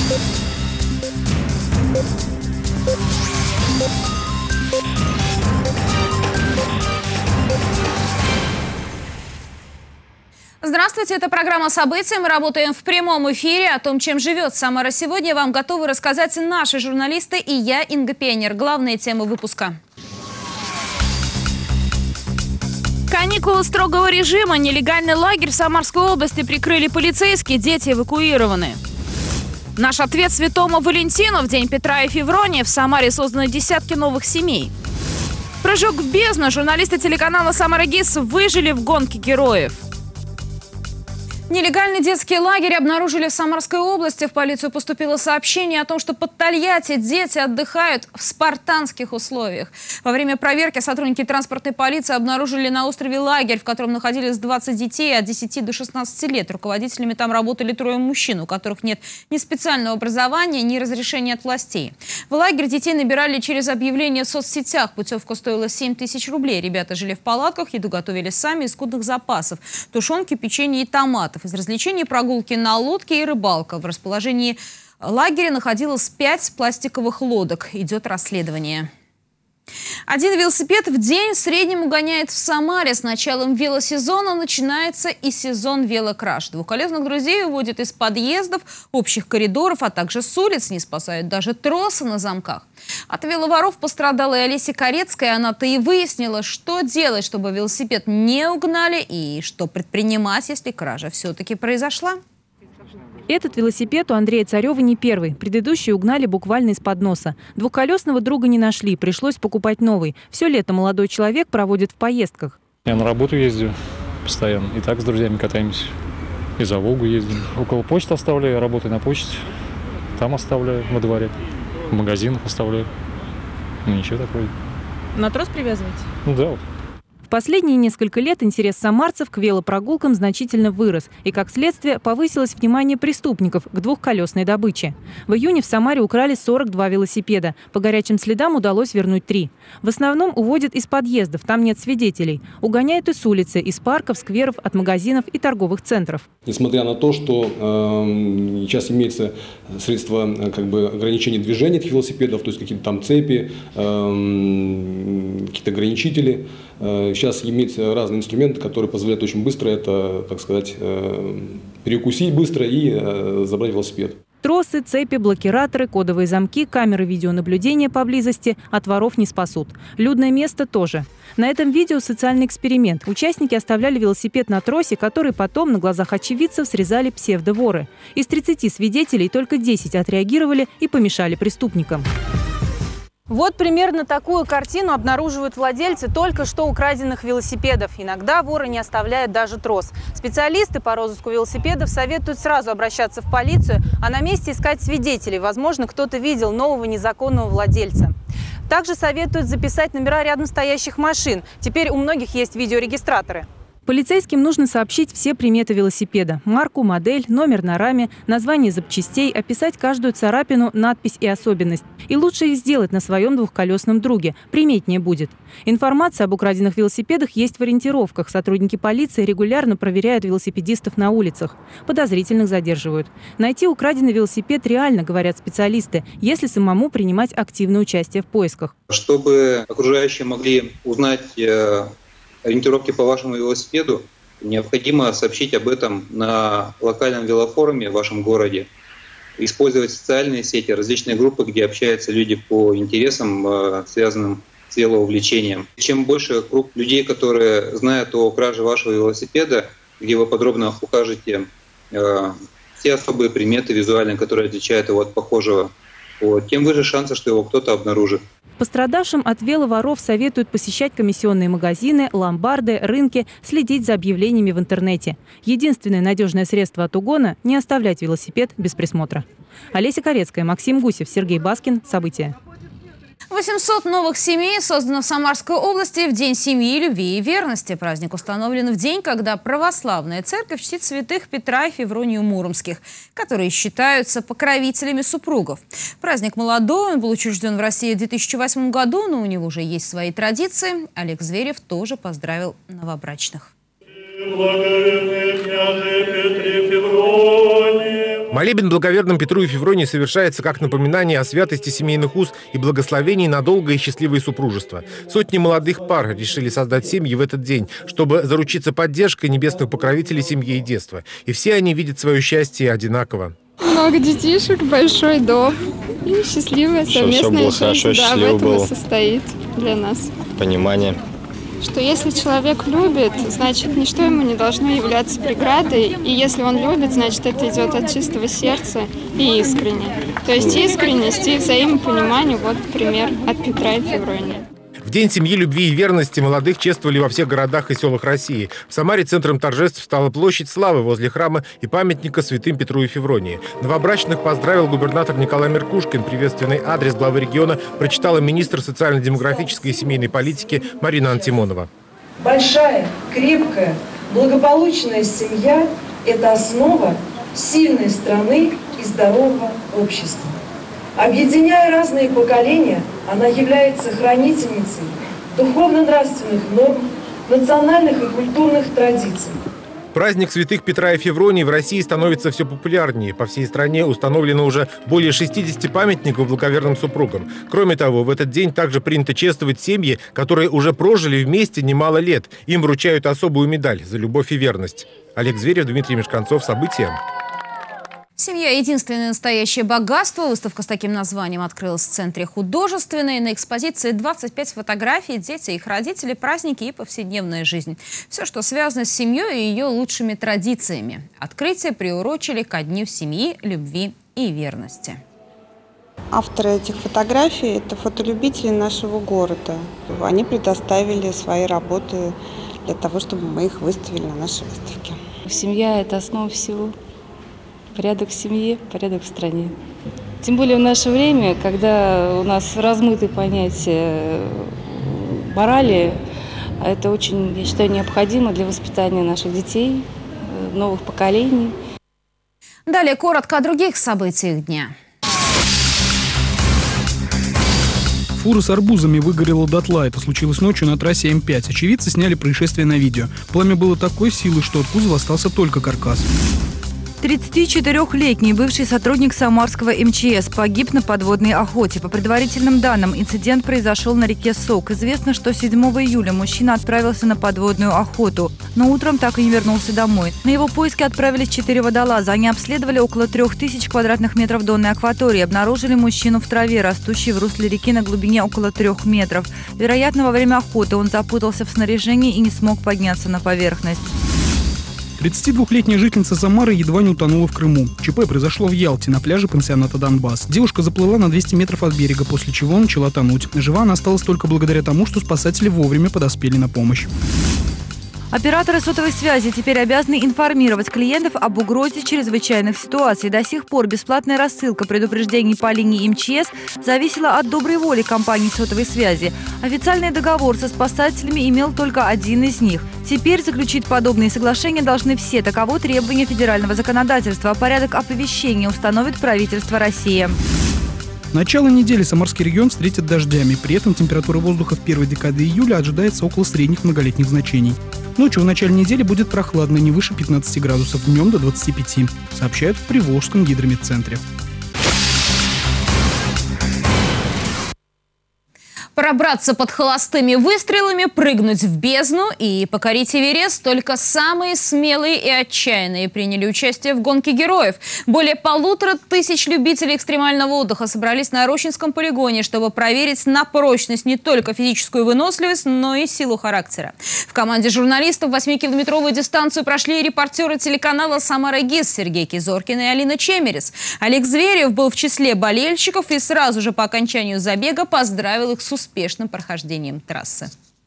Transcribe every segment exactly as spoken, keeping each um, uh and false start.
Здравствуйте, это программа «События». Мы работаем в прямом эфире. О том, чем живет Самара сегодня, вам готовы рассказать наши журналисты и я, Инга Пионер. Главные темы выпуска. Каникулы строгого режима. Нелегальный лагерь в Самарской области прикрыли полицейские. Дети эвакуированы. Наш ответ святому Валентину. В день Петра и Февронии в Самаре созданы десятки новых семей. Прыжок в бездну. Журналисты телеканала «Самара-ГИС» выжили в гонке героев. Нелегальный детский лагерь обнаружили в Самарской области. В полицию поступило сообщение о том, что под Тольятти дети отдыхают в спартанских условиях. Во время проверки сотрудники транспортной полиции обнаружили на острове лагерь, в котором находились двадцать детей от десяти до шестнадцати лет. Руководителями там работали трое мужчин, у которых нет ни специального образования, ни разрешения от властей. В лагерь детей набирали через объявления в соцсетях. Путевка стоила семь тысяч рублей. Ребята жили в палатках, еду готовили сами из скудных запасов. Тушенки, печенье и томатов. Из развлечений прогулки на лодке и рыбалка. В расположении лагеря находилось пять пластиковых лодок. Идет расследование. Один велосипед в день в среднем угоняет в Самаре. С началом велосезона начинается и сезон велокраж. Двухколесных друзей уводят из подъездов, общих коридоров, а также с улиц. Не спасают даже тросы на замках. От веловоров пострадала и Олеся Корецкая. Она-то и выяснила, что делать, чтобы велосипед не угнали, и что предпринимать, если кража все-таки произошла. Этот велосипед у Андрея Царева не первый. Предыдущие угнали буквально из-под носа. Двухколесного друга не нашли, пришлось покупать новый. Все лето молодой человек проводит в поездках. Я на работу ездю постоянно. И так с друзьями катаемся. И за Волгу ездим. Около почты оставляю, работаю на почте. Там оставляю, во дворе. В магазинах оставляю. Ну, ничего такого. На трос привязываете? Ну да, вот. В последние несколько лет интерес самарцев к велопрогулкам значительно вырос. И, как следствие, повысилось внимание преступников к двухколесной добыче. В июне в Самаре украли сорок два велосипеда. По горячим следам удалось вернуть три. В основном уводят из подъездов, там нет свидетелей. Угоняют и с улицы, из парков, скверов, от магазинов и торговых центров. Несмотря на то, что э, сейчас имеется средства э, как бы, ограничения движения этих велосипедов, то есть какие-то там цепи, э, какие-то ограничители, э, сейчас имеются разные инструменты, которые позволяют очень быстро это, так сказать, э, перекусить быстро и э, забрать велосипед. Тросы, цепи, блокираторы, кодовые замки, камеры видеонаблюдения поблизости от воров не спасут. Людное место тоже. На этом видео социальный эксперимент. Участники оставляли велосипед на тросе, который потом на глазах очевидцев срезали псевдоворы. Из тридцати свидетелей только десять отреагировали и помешали преступникам. Вот примерно такую картину обнаруживают владельцы только что украденных велосипедов. Иногда воры не оставляют даже трос. Специалисты по розыску велосипедов советуют сразу обращаться в полицию, а на месте искать свидетелей. Возможно, кто-то видел нового незаконного владельца. Также советуют записать номера рядом стоящих машин. Теперь у многих есть видеорегистраторы. Полицейским нужно сообщить все приметы велосипеда – марку, модель, номер на раме, название запчастей, описать каждую царапину, надпись и особенность. И лучше их сделать на своем двухколесном друге, приметнее будет. Информация об украденных велосипедах есть в ориентировках. Сотрудники полиции регулярно проверяют велосипедистов на улицах. Подозрительных задерживают. Найти украденный велосипед реально, говорят специалисты, если самому принимать активное участие в поисках. Чтобы окружающие могли узнать ориентировки по вашему велосипеду, необходимо сообщить об этом на локальном велофоруме в вашем городе, использовать социальные сети, различные группы, где общаются люди по интересам, связанным с велоувлечением. Чем больше круг людей, которые знают о краже вашего велосипеда, где вы подробно укажете все особые приметы визуальные, которые отличают его от похожего, вот, тем выше шансы, что его кто-то обнаружит. Пострадавшим от веловоров советуют посещать комиссионные магазины, ломбарды, рынки, следить за объявлениями в интернете. Единственное надежное средство от угона – не оставлять велосипед без присмотра. Олеся Корецкая, Максим Гусев, Сергей Баскин. События. восемьсот новых семей создано в Самарской области в День семьи, любви и верности. Праздник установлен в день, когда православная церковь чтит святых Петра и Февронию Муромских, которые считаются покровителями супругов. Праздник молодой, он был учрежден в России в две тысячи восьмом году, но у него уже есть свои традиции. Олег Зверев тоже поздравил новобрачных. Молебен благоверным Петру и Февронии совершается как напоминание о святости семейных уз и благословении на долгое и счастливое супружество. Сотни молодых пар решили создать семьи в этот день, чтобы заручиться поддержкой небесных покровителей семьи и детства. И все они видят свое счастье одинаково. Много детишек, большой дом и счастливая совместная жизнь. Хорошо, да, в этом было. И состоит для нас. Понимание. Что если человек любит, значит, ничто ему не должно являться преградой. И если он любит, значит, это идет от чистого сердца и искренне. То есть искренность и взаимопонимание, вот пример от Петра и Февронии. В День семьи, любви и верности молодых чествовали во всех городах и селах России. В Самаре центром торжеств стала площадь Славы возле храма и памятника святым Петру и Февронии. Новобрачных поздравил губернатор Николай Меркушкин. Приветственный адрес главы региона прочитала министр социально-демографической и семейной политики Марина Антимонова. Большая, крепкая, благополучная семья – это основа сильной страны и здорового общества. Объединяя разные поколения, она является хранительницей духовно-нравственных норм, национальных и культурных традиций. Праздник святых Петра и Февронии в России становится все популярнее. По всей стране установлено уже более шестидесяти памятников благоверным супругам. Кроме того, в этот день также принято чествовать семьи, которые уже прожили вместе немало лет. Им вручают особую медаль за любовь и верность. Олег Зверев, Дмитрий Мешканцов. События. Семья – единственное настоящее богатство. Выставка с таким названием открылась в Центре художественной. На экспозиции двадцать пять фотографий, дети, их родители, праздники и повседневная жизнь. Все, что связано с семьей и ее лучшими традициями. Открытие приурочили ко Дню семьи, любви и верности. Авторы этих фотографий – это фотолюбители нашего города. Они предоставили свои работы для того, чтобы мы их выставили на нашей выставке. Семья – это основа всего. Порядок в семье, порядок в стране. Тем более в наше время, когда у нас размыты понятия морали, это очень, я считаю, необходимо для воспитания наших детей, новых поколений. Далее коротко о других событиях дня. Фура с арбузами выгорела дотла. Это случилось ночью на трассе М пять. Очевидцы сняли происшествие на видео. Пламя было такой силы, что от кузова остался только каркас. тридцатичетырёхлетний бывший сотрудник Самарского эм че эс погиб на подводной охоте. По предварительным данным, инцидент произошел на реке Сок. Известно, что седьмого июля мужчина отправился на подводную охоту, но утром так и не вернулся домой. На его поиски отправились четыре водолаза. Они обследовали около трех тысяч квадратных метров донной акватории. Обнаружили мужчину в траве, растущей в русле реки на глубине около трех метров. Вероятно, во время охоты он запутался в снаряжении и не смог подняться на поверхность. тридцатидвухлетняя жительница Самары едва не утонула в Крыму. ЧП произошло в Ялте, на пляже пансионата «Донбасс». Девушка заплыла на двести метров от берега, после чего начала тонуть. Жива она осталась только благодаря тому, что спасатели вовремя подоспели на помощь. Операторы сотовой связи теперь обязаны информировать клиентов об угрозе чрезвычайных ситуаций. До сих пор бесплатная рассылка предупреждений по линии эм че эс зависела от доброй воли компании сотовой связи. Официальный договор со спасателями имел только один из них. Теперь заключить подобные соглашения должны все. Таково требование федерального законодательства. Порядок оповещения установит правительство России. Начало недели Самарский регион встретит дождями. При этом температура воздуха в первой декаде июля ожидается около средних многолетних значений. Ночью в начале недели будет прохладно, не выше пятнадцати градусов, днем до двадцати пяти, сообщают в Приволжском гидрометцентре. Пробраться под холостыми выстрелами, прыгнуть в бездну и покорить Эверест только самые смелые и отчаянные приняли участие в гонке героев. Более полутора тысяч любителей экстремального отдыха собрались на Рощинском полигоне, чтобы проверить на прочность не только физическую выносливость, но и силу характера. В команде журналистов восьмикилометровую дистанцию прошли репортеры телеканала «Самара-ГИС» Сергей Кизоркин и Алина Чемерис. Олег Зверев был в числе болельщиков и сразу же по окончанию забега поздравил их с успешным прохождением трассы.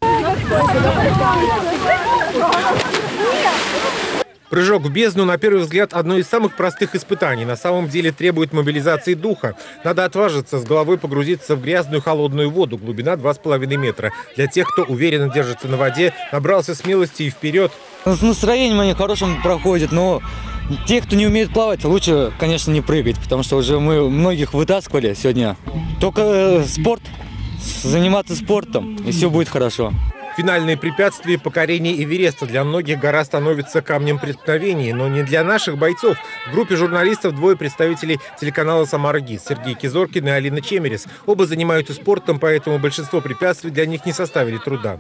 Прыжок в бездну, на первый взгляд, одно из самых простых испытаний. На самом деле требует мобилизации духа. Надо отважиться, с головой погрузиться в грязную холодную воду. Глубина два с половиной метра. Для тех, кто уверенно держится на воде, набрался смелости и вперед. С настроением они хорошим проходят, но те, кто не умеет плавать, лучше, конечно, не прыгать, потому что уже мы многих вытаскивали сегодня. Только спорт, заниматься спортом, и все будет хорошо. Финальные препятствия покорения Эвереста. Для многих гора становится камнем преткновения, но не для наших бойцов. В группе журналистов двое представителей телеканала «Самара-ГИС» – Сергей Кизоркин и Алина Чемерис. Оба занимаются спортом, поэтому большинство препятствий для них не составили труда.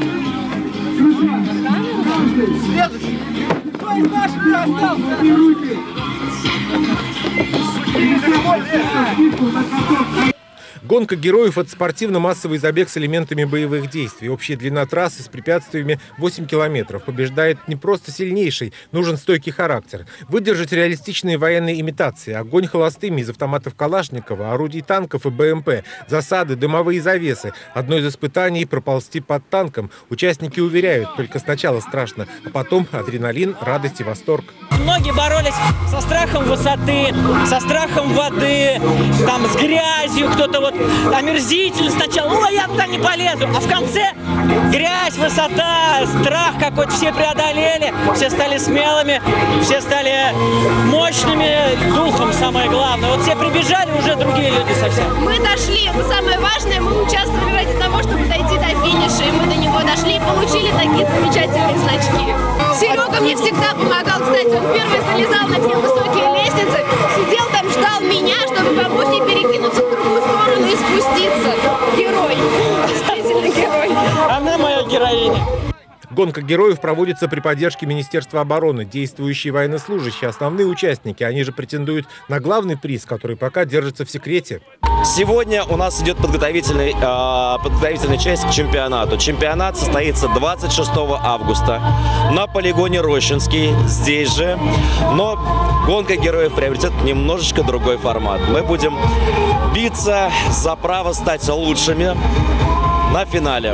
Гонка героев – это спортивно-массовый забег с элементами боевых действий. Общая длина трассы с препятствиями восемь километров. Побеждает не просто сильнейший, нужен стойкий характер. Выдержать реалистичные военные имитации, огонь холостыми из автоматов Калашникова, орудий танков и БМП, засады, дымовые завесы. Одно из испытаний – проползти под танком. Участники уверяют, только сначала страшно, а потом адреналин, радость и восторг. Многие боролись со страхом высоты, со страхом воды, там, с грязью, кто-то вот омерзительно сначала, ой, я туда не полезу, а в конце грязь, высота, страх какой-то, все преодолели, все стали смелыми, все стали мощными духом, самое главное. Вот все прибежали, уже другие люди совсем. Мы дошли, это самое важное, мы участвовали ради того, чтобы дойти до финиша, и мы до него дошли и получили такие замечательные значки. Серега мне всегда помогал, кстати, он первый залезал на все высокие лестницы, сидел там, ждал меня, чтобы помочь мне перекинуться в другую сторону и спуститься. Герой, действительно герой. Она моя героиня. Гонка героев проводится при поддержке Министерства обороны. Действующие военнослужащие – основные участники. Они же претендуют на главный приз, который пока держится в секрете. Сегодня у нас идет подготовительный, э, подготовительная часть к чемпионату. Чемпионат состоится двадцать шестого августа на полигоне Рощинский, здесь же. Но гонка героев приобретет немножечко другой формат. Мы будем биться за право стать лучшими на финале.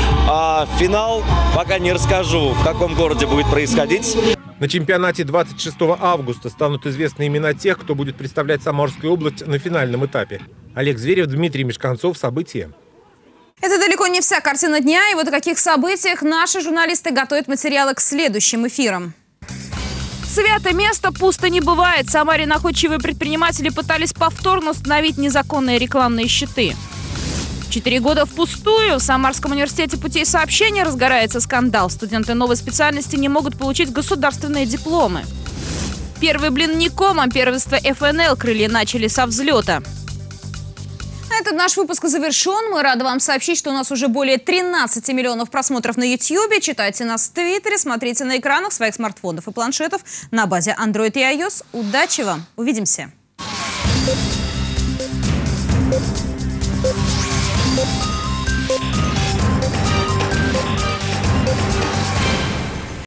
А финал пока не расскажу, в каком городе будет происходить. На чемпионате двадцать шестого августа станут известны имена тех, кто будет представлять Самарскую область на финальном этапе. Олег Зверев, Дмитрий Мешканцов. События. Это далеко не вся картина дня. И вот о каких событиях наши журналисты готовят материалы к следующим эфирам. Святое место пусто не бывает. В Самаре находчивые предприниматели пытались повторно установить незаконные рекламные щиты. Четыре года впустую. В Самарском университете путей сообщения разгорается скандал. Студенты новой специальности не могут получить государственные дипломы. Первый блин не комом. Первенство эф эн эл крылья начали со взлета. Этот наш выпуск завершен. Мы рады вам сообщить, что у нас уже более тринадцати миллионов просмотров на ютьюбе. Читайте нас в Твиттере, смотрите на экранах своих смартфонов и планшетов на базе Android и iOS. Удачи вам! Увидимся!